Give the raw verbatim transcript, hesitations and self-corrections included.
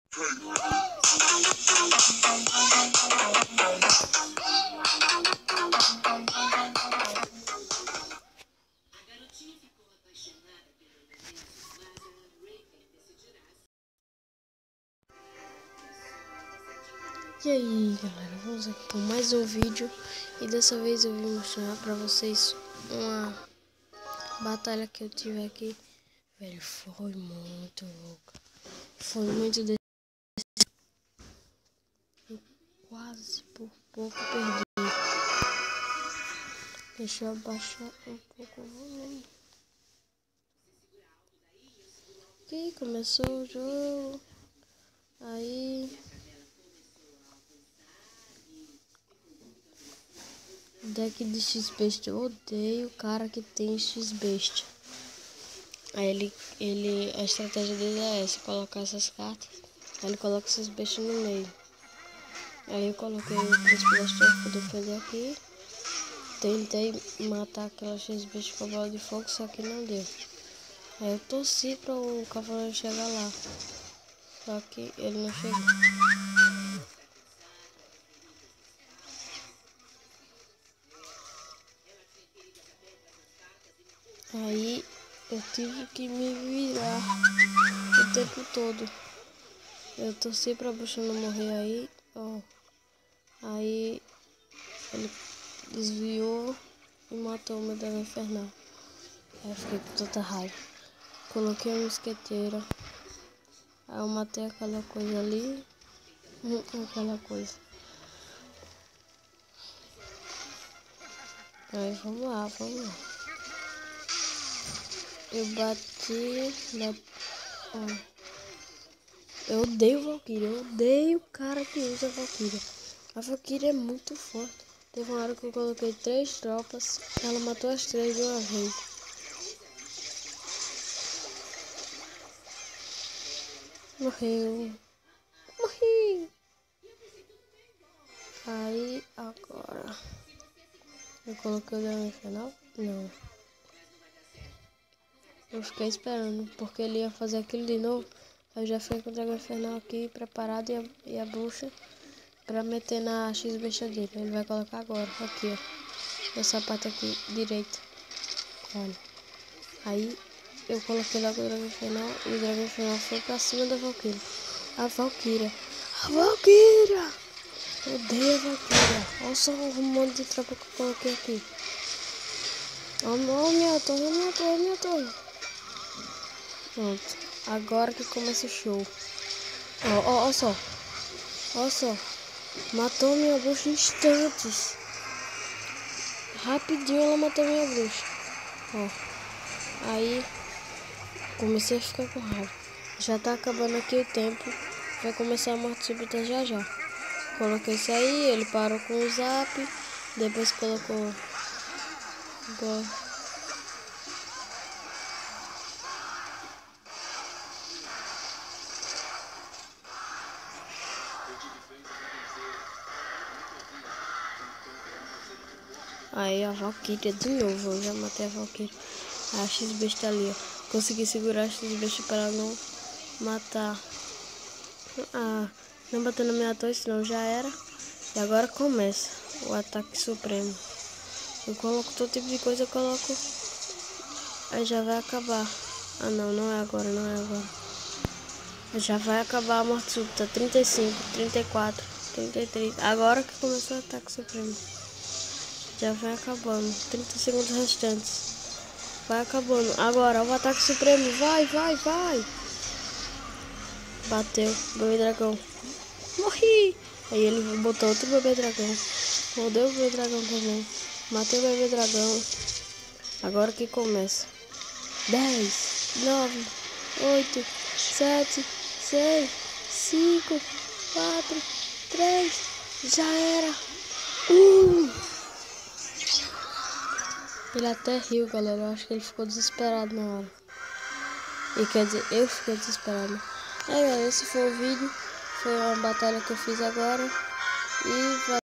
E aí galera, vamos aqui com mais um vídeo. E dessa vez eu vim mostrar pra vocês uma batalha que eu tive aqui. Velho, foi muito louca. Foi muito de... Eu quase por pouco perdi. Deixa eu abaixar um pouco o volume. Ok, começou o jogo. Aí... Deck de X-Best, eu odeio o cara que tem X-Best. Aí ele, ele, a estratégia dele é essa, colocar essas cartas, aí ele coloca esses bestas no meio. Aí eu coloquei o príncipe das torres pra defender aqui. Tentei matar aquela X-Best com a bola de fogo, só que não deu. Aí eu torci para o cavaleiro chegar lá, só que ele não chegou. Aí eu tive que me virar o tempo todo. Eu torci pra bruxa não morrer aí, ó. Aí ele desviou e matou o meu dragão infernal. Aí eu fiquei com tanta raiva. Coloquei uma mosqueteira. Aí eu matei aquela coisa ali. Aquela coisa. Aí vamos lá, vamos lá. Eu bati na... Ó. Eu odeio Valkyria, eu odeio o cara que usa Valkyria. A Valkyria é muito forte. Teve uma hora que eu coloquei três tropas, ela matou as três de uma vez. Morreu. Morri. Aí, agora... Eu coloquei o dragão infernal? Não. Eu fiquei esperando, porque ele ia fazer aquilo de novo. Eu já fiquei com o dragão infernal aqui preparado e a, e a bruxa pra meter na X-Besta dele. Ele vai colocar agora, aqui ó, essa parte aqui direita. Olha, aí eu coloquei logo o dragão infernal e o dragão infernal foi pra cima da Valkyria. A Valkyria, a Valkyria, eu odeio a Valkyria. Olha só o monte de tropa que eu coloquei aqui. Olha a minha torre, a minha torre, a minha torre. Pronto, agora que começa o show. Ó, ó, ó só. Olha só. Matou minha bruxa em instantes. Rapidinho ela matou minha bruxa. Ó. Aí comecei a ficar com raiva. Já tá acabando aqui o tempo. Vai começar a morte súbita já já. Coloquei isso aí, ele parou com o zap. Depois colocou... Boa. Aí a Valkyria de novo, eu já matei a Valkyria. A X-Besta ali, ó. Consegui segurar a X-Besta para ela não matar. Ah, não bater na minha torre, senão já era. E agora começa o ataque supremo. Eu coloco todo tipo de coisa, eu coloco. Aí já vai acabar. Ah não, não é agora, não é agora. Já vai acabar a morte súbita. trinta e cinco, trinta e quatro, trinta e três. Agora que começou o ataque supremo. Já vai acabando. trinta segundos restantes. Vai acabando. Agora o ataque supremo. Vai, vai, vai. Bateu. Bebê dragão. Morri. Aí ele botou outro bebê dragão. Rodei o bebê dragão também. Matei o bebê dragão. Agora que começa. dez, nove, oito, sete, seis, cinco, quatro, três. Já era. Um. Ele até riu, galera. Eu acho que ele ficou desesperado na hora. E quer dizer, eu fiquei desesperado. É, galera, esse foi o vídeo. Foi uma batalha que eu fiz agora. E valeu.